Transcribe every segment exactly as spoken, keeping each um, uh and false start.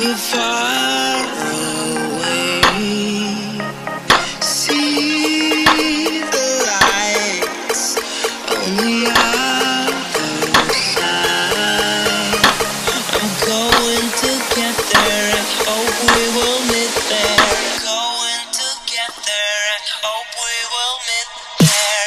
you far away. See the lights on the other side. I'm going to get there, I hope we will meet there. Going to get there, I hope we will meet there.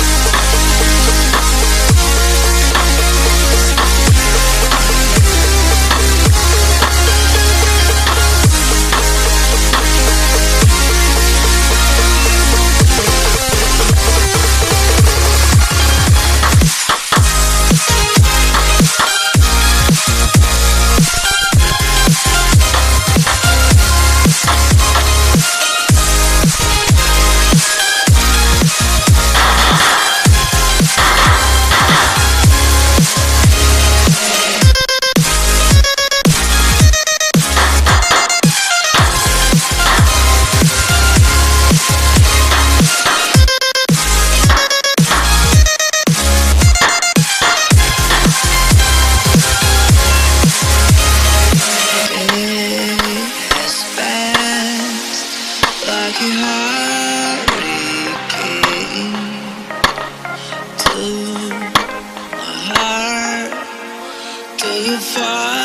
Like a hurricane to my heart, till you fall.